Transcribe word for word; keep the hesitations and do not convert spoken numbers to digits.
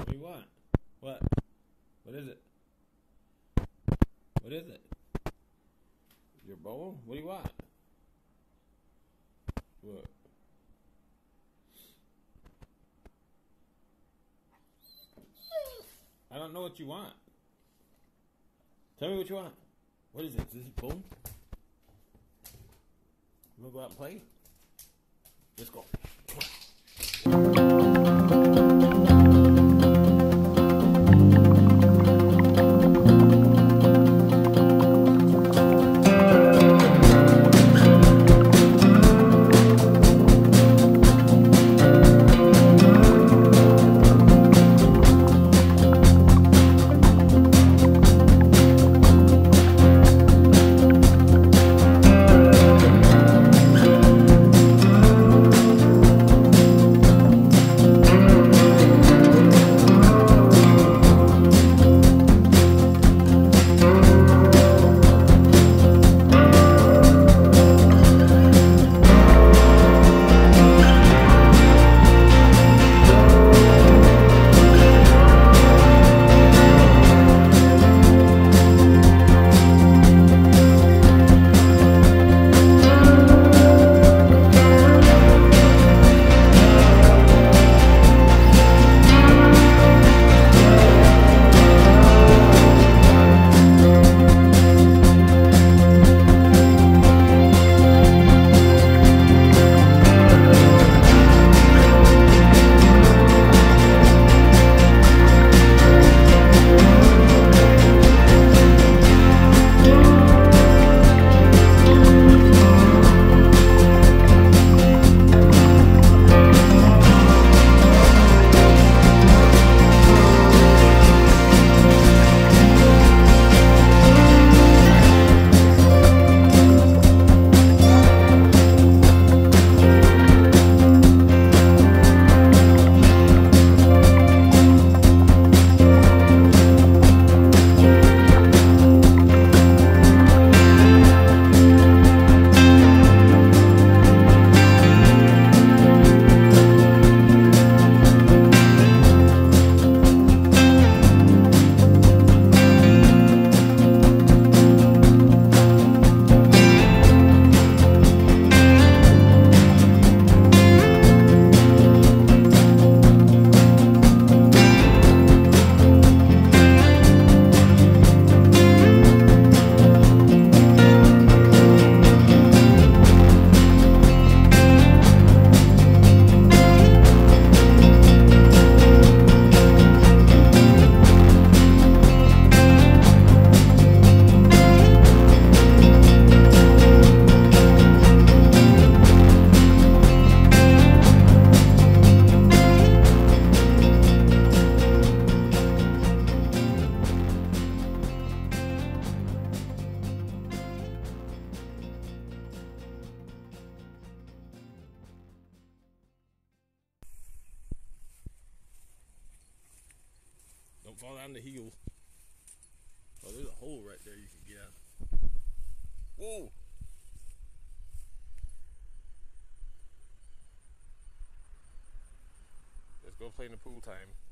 do you want? What? What is it? What is it? Your bowl? What do you want? What? I don't know what you want. Tell me what you want. What is it? Is this a bowl? You wanna go out and play? Let's go. Don't fall down the hill. Oh, there's a hole right there you can get out. Whoa! Let's go play in the pool time.